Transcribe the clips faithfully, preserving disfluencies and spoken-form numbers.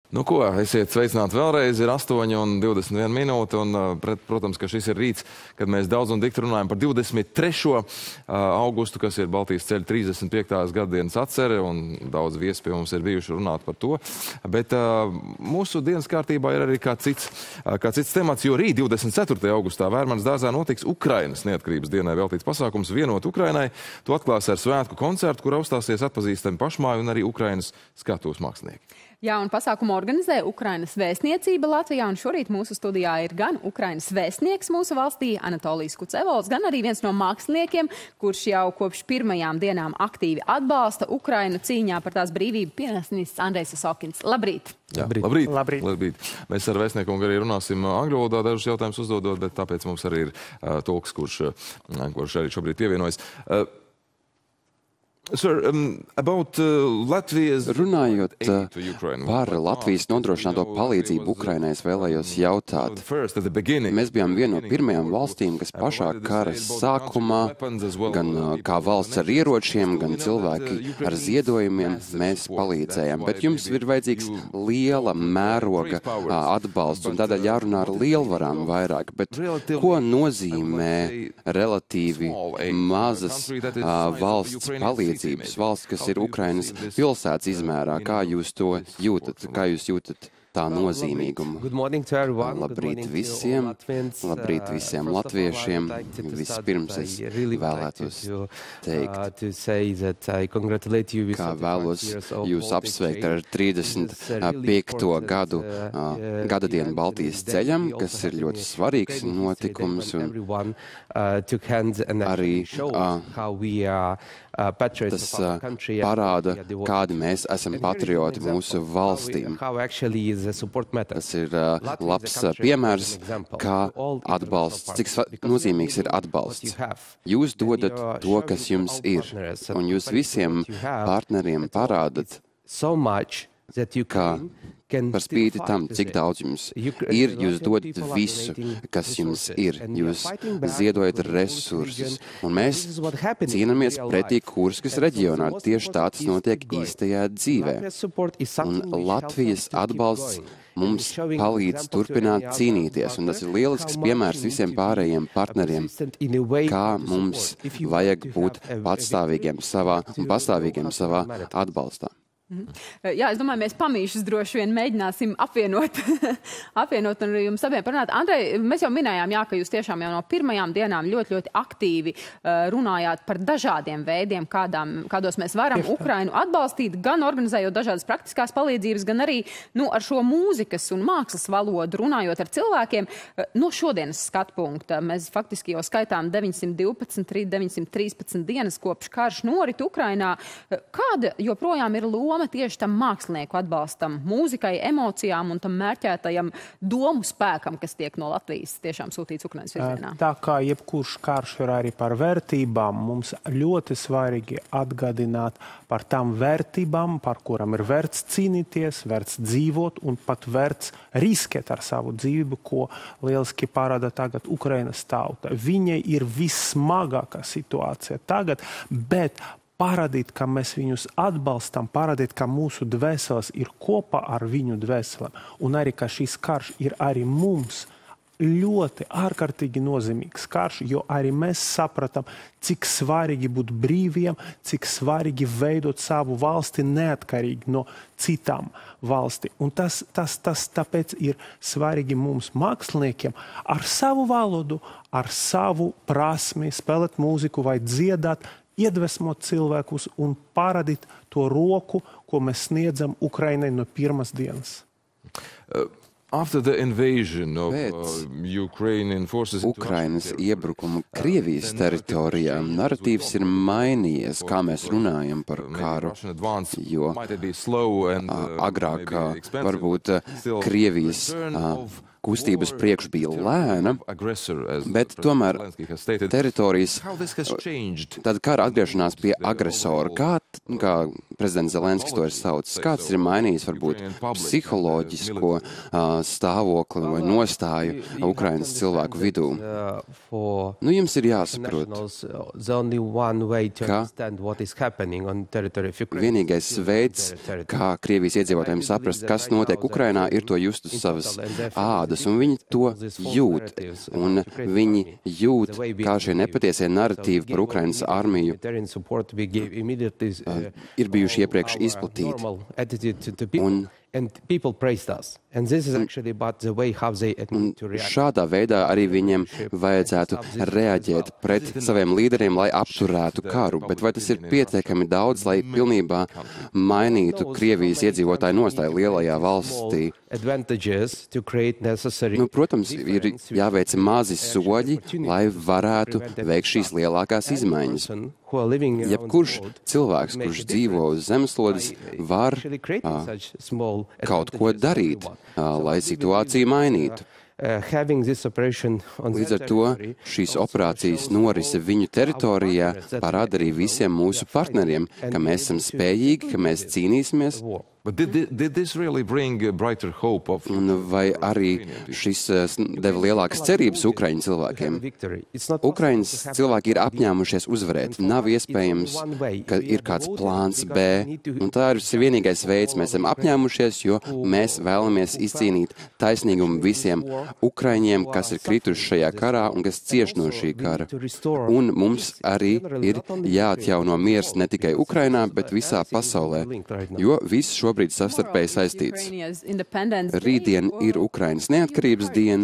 Nu ko, esiet sveicināti vēlreiz, ir astoņi un divdesmit viena minūte, un, pret, protams, ka šis ir rīts, kad mēs daudz un dikti runājam par divdesmit trešo augustu, kas ir Baltijas ceļa trīsdesmit piektās gadadienas atcere, un daudz viesi pie mums ir bijuši runāt par to. Bet uh, mūsu dienas kārtībā ir arī kā cits, uh, kā cits temats, jo rīt divdesmit ceturtajā augustā Vērmanas dārzā notiks Ukrainas neatkarības dienai veltīts pasākums Vienot Ukrainai. To atklās ar svētku koncertu, kur uzstāsies atpazīstami pašmāju un arī Ukrainas skatuves mākslinieki. Jā, un pasākumu organizē Ukrainas vēstniecība Latvijā, un šorīt mūsu studijā ir gan Ukrainas vēstnieks mūsu valstī, Anatolijs Kucevols, gan arī viens no māksliniekiem, kurš jau kopš pirmajām dienām aktīvi atbalsta Ukrainu cīņā par tās brīvību, pienācinists Andrejs Osokins. Labrīt! Jā, labrīt. Labrīt. Labrīt! Mēs ar vēstnieku arī runāsim angļu valodā dažus jautājumus uzdodot, bet tāpēc mums arī ir uh, tulks, kurš, uh, kurš arī šobrīd pievienojas. Uh, Sir, um, about, uh, Latvijas... Runājot uh, par Latvijas nodrošināto palīdzību Ukrainai, es vēlējos jautāt. Mēs bijām viena no pirmajām valstīm, kas pašā kara sākumā, gan uh, kā valsts ar ieročiem, gan cilvēki ar ziedojumiem, mēs palīdzējām. Bet jums ir vajadzīgs liela mēroga uh, atbalsts, un tādēļ jārunā ar lielvarām vairāk. Bet ko nozīmē relatīvi mazas uh, valsts palīdzības? Valsts, kas ir Ukrainas pilsētas izmērā. Kā jūs to jūtat? Kā jūs jūtat tā nozīmīgumu? Labrīt visiem, labrīt visiem latviešiem. Vispirms es vēlētos teikt, kā vēlos jūs apsveikt ar trīsdesmit piekto gadu gadadienu Baltijas ceļam, kas ir ļoti svarīgs notikums, un arī tas parāda, kādi mēs esam patrioti mūsu valstīm. Tas ir labs piemērs, kā atbalsts, cik nozīmīgs ir atbalsts. Jūs dodat to, kas jums ir, un jūs visiem partneriem parādat, ka par spīti tam, cik daudz jums ir, jūs dodat visu, kas jums ir. Jūs ziedojat resursus. Un mēs cīnāmies pretī Kurskas reģionā. Tieši tā tas notiek īstajā dzīvē. Un Latvijas atbalsts mums palīdz turpināt cīnīties. Un tas ir lielisks piemērs visiem pārējiem partneriem, kā mums vajag būt patstāvīgiem savā un pastāvīgiem savā atbalstā. Jā, es domāju, mēs pamīšus droši vien mēģināsim apvienot, apvienot un jums abiem parunāt. Andrej, mēs jau minējām, jā, ka jūs tiešām jau no pirmajām dienām ļoti, ļoti aktīvi uh, runājāt par dažādiem veidiem, kādām, kādos mēs varam Ukrainu atbalstīt, gan organizējot dažādas praktiskās palīdzības, gan arī nu, ar šo mūzikas un mākslas valodu runājot ar cilvēkiem. Uh, no šodienas skatu punkta mēs faktiski jau skaitām deviņsimt divpadsmit, deviņsimt trīspadsmit dienas kopš karš norit Ukrainā. Uh, kāda joprojām ir loma tieši tam mākslinieku atbalstam, mūzikai, emocijām un tam mērķētajam domu spēkam, kas tiek no Latvijas tiešām sūtīts Ukrainas virzienā? Tā kā jebkurš karš ir arī par vērtībām, mums ļoti svarīgi atgādināt par tām vērtībām, par kurām ir vērts cīnīties, vērts dzīvot un pat vērts riskēt ar savu dzīvību, ko lieliski parāda tagad Ukrainas tauta. Viņai ir vissmagākā situācija tagad, bet parādīt, ka mēs viņus atbalstam, parādīt, ka mūsu dvēseles ir kopā ar viņu dvēselēm, un arī, ka šis karš ir arī mums ļoti ārkārtīgi nozīmīgs karš, jo arī mēs sapratam, cik svarīgi būt brīviem, cik svarīgi veidot savu valsti neatkarīgi no citām valsti. Un tas, tas, tas tāpēc ir svarīgi mums māksliniekiem ar savu valodu, ar savu prasmi spēlēt mūziku vai dziedāt, iedvesmot cilvēkus un parādīt to roku, ko mēs sniedzam Ukrainai no pirmas dienas. Uh, after the invasion of uh, Ukrainian forces Ukrainas iebrukumu Krievijas teritorijā narratīvs ir mainījies, kā mēs runājam par karu, jo uh, agrāk uh, varbūt uh, Krievijas uh, kustības priekš bija lēna, bet tomēr teritorijas, tad kara atgriešanās pie agresora, kā, kā prezidents Zelenskis to ir saucis, kāds ir mainījis varbūt psiholoģisko uh, stāvokli vai nostāju Ukrainas cilvēku vidū. Nu, jums ir jāsaprot, ka vienīgais veids, kā Krievijas iedzīvotājiem saprast, kas notiek Ukrainā, ir to just uz savas ādas, un viņi to jūt. Un viņi jūt, kā šie nepatiesie narratīvi par Ukrainas armiju uh, ir bijuši iepriekš izplatīti. Un And people praised us. And this is actually about the way how they admit to react. Šādā veidā arī viņiem vajadzētu reaģēt pret saviem līderiem, lai apturētu karu. Bet vai tas ir pietiekami daudz, lai pilnībā mainītu Krievijas iedzīvotāju nostāju lielajā valstī? Nu, protams, ir jāveic mazi soļi, lai varētu veikt šīs lielākās izmaiņas. Jebkurš cilvēks, kurš dzīvo uz zemeslodes, var uh, kaut ko darīt, uh, lai situāciju mainītu. Līdz ar to šīs operācijas norise viņu teritorijā parāda arī visiem mūsu partneriem, ka mēs esam spējīgi, ka mēs cīnīsimies. Did, did this really bring a brighter hope of... Un vai arī šis deva lielākas cerības Ukraiņu cilvēkiem? Ukraiņas cilvēki ir apņēmušies uzvarēt. Nav iespējams, ka ir kāds plāns B. Un tā ir vienīgais veids. Mēs esam apņēmušies, jo mēs vēlamies izcīnīt taisnīgumu visiem Ukraiņiem, kas ir krituši šajā karā un kas cieš no šī kara. Un mums arī ir jāatjauno miers ne tikai Ukrainā, bet visā pasaulē. Jo viss šo šobrīd savstarpēji saistīts. Rītdien ir Ukrainas neatkarības diena.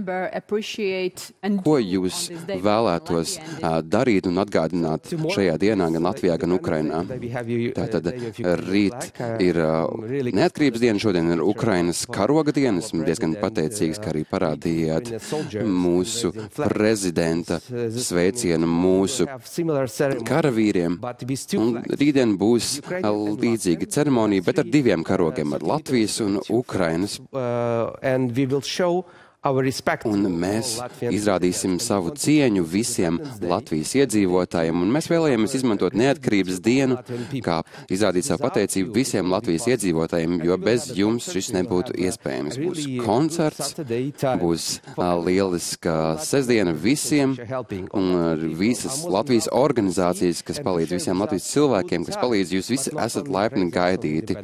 Ko jūs vēlētos uh, darīt un atgādināt šajā dienā gan Latvijā, gan Ukrainā? Tātad rīt ir uh, neatkarības diena, šodien ir Ukrainas karoga diena. Esmu diezgan pateicīgs, ka arī parādījāt mūsu prezidenta sveicienu mūsu karavīriem. Un rītdien būs uh, līdzīga ceremonija, bet ar diviem karogiem, ar Latvijas un Ukrainas. Un mēs izrādīsim savu cieņu visiem Latvijas iedzīvotājiem, un mēs vēlējāmies izmantot neatkarības dienu, kā izrādīt savu pateicību visiem Latvijas iedzīvotājiem, jo bez jums šis nebūtu iespējams. Būs koncerts, būs lieliska sestdiena visiem, un visas Latvijas organizācijas, kas palīdz visiem Latvijas cilvēkiem, kas palīdz, jūs visi esat laipni gaidīti.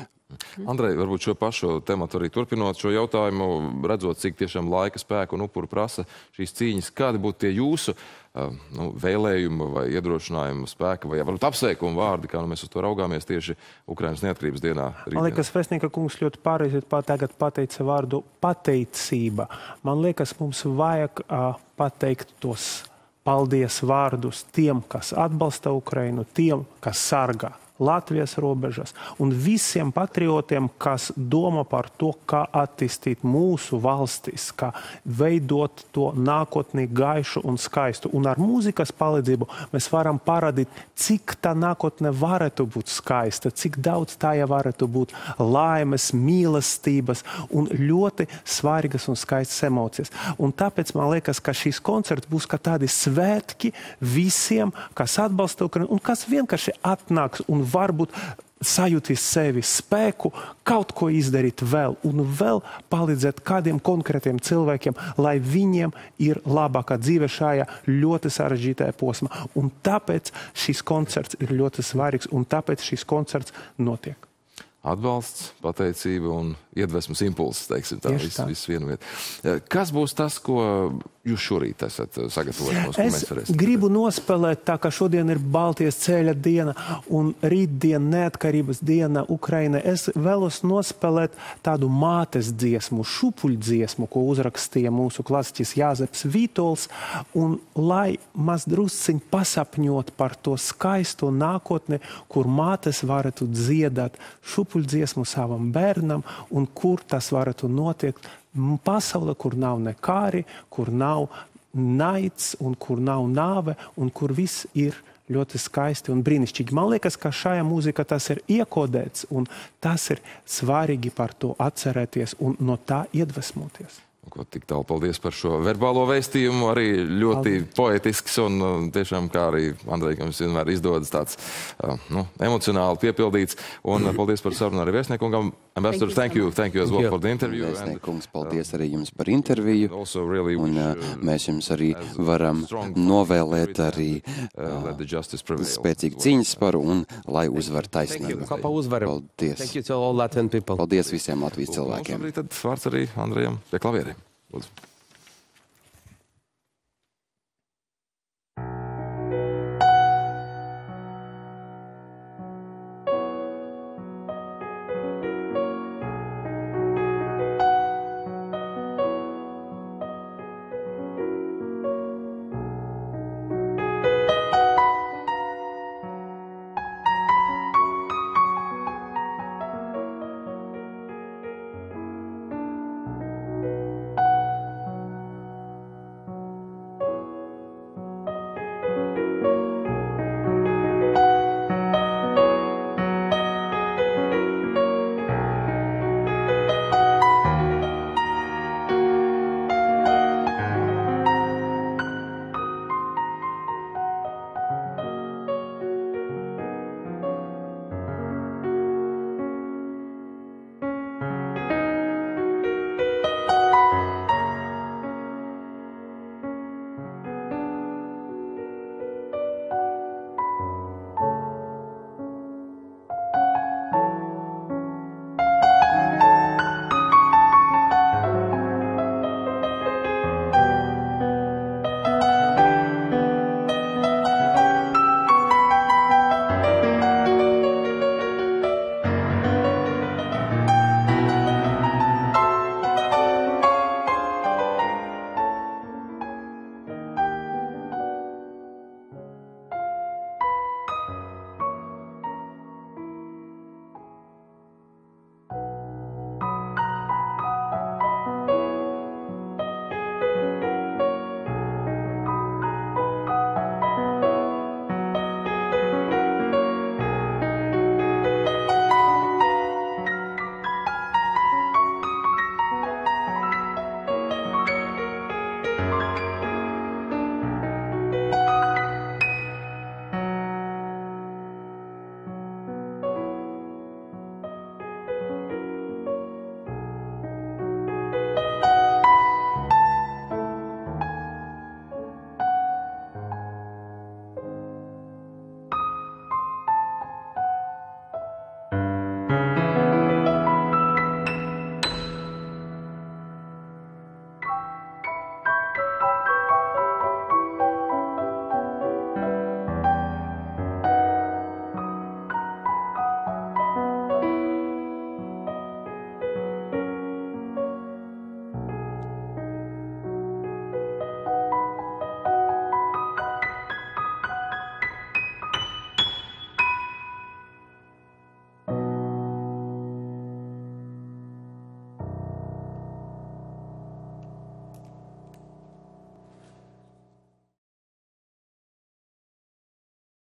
Andrej, varbūt šo pašu tematu arī turpinot šo jautājumu, redzot, cik tiešām laika, spēku un upuru prasa šīs cīņas, kādi būtu tie jūsu uh, nu, vēlējumi vai iedrošinājumi spēka vai varbūt apsveikumi vārdi, kā nu mēs uz to raugāmies tieši Ukrainas neatkarības dienā? Rītdien. Man liekas, Vēstnieka kungs ļoti pareizi tagad pateica vārdu pateicība. Man liekas, mums vajag uh, pateikt tos paldies vārdus tiem, kas atbalsta Ukrainu, tiem, kas sargā Latvijas robežas un visiem patriotiem, kas domā par to, kā attīstīt mūsu valstis, kā veidot to nākotnī gaišu un skaistu. Un ar mūzikas palīdzību mēs varam parādīt, cik tā nākotne varētu būt skaista, cik daudz tajā varētu būt laimes, mīlestības un ļoti svarīgas un skaistas emocijas. Un tāpēc man liekas, ka šīs koncerts būs kā tādi svētki visiem, kas atbalsta Ukrainu un kas vienkārši atnāks un varbūt sajūtīs sevi spēku, kaut ko izdarīt vēl un vēl palīdzēt kādiem konkrētiem cilvēkiem, lai viņiem ir labākā dzīve šajā ļoti sarežģītajā posmā. Un tāpēc šis koncerts ir ļoti svarīgs un tāpēc šis koncerts notiek. Atbalsts, pateicība un iedvesmas impulses, teiksim tā, viss vis vienu vietu. Kas būs tas, ko jūs šorīt esat sagatavojis? Es gribu nospēlēt tā, ka šodien ir Baltijas ceļa diena un rītdien neatkarības diena Ukraina. Es vēlos nospēlēt tādu mātes dziesmu, šupuļdziesmu, ko uzrakstīja mūsu klasiķis Jāzeps Vītols, un lai maz drusciņ pasapņot par to skaisto nākotni, kur mātes varētu dziedāt šupuļdziesmu savam bērnam un kur tas varētu notiekt pasaulē, kur nav nekāri, kur nav naids un kur nav nāve un kur viss ir ļoti skaisti un brīnišķīgi. Man liekas, ka šajā mūzika tas ir iekodēts un tas ir svarīgi par to atcerēties un no tā iedvesmoties. Ko tik tālu paldies par šo verbālo vēstījumu, arī ļoti paldies. Poetisks un tiešām, kā arī Andrej, ka jums vienmēr izdodas tāds nu, emocionāli piepildīts. Un paldies par sarunu arī vēstniekungam. Ambassador, thank you, thank you as well for the interview. Vēstniekungs, paldies arī jums par interviju. Un mēs jums arī varam novēlēt arī spēcīgu cīņas paru un lai uzvar taisnību. Paldies. Paldies visiem Latvijas cilvēkiem. Tad vārds arī Andrejam pie klavieriem. Lūdzu.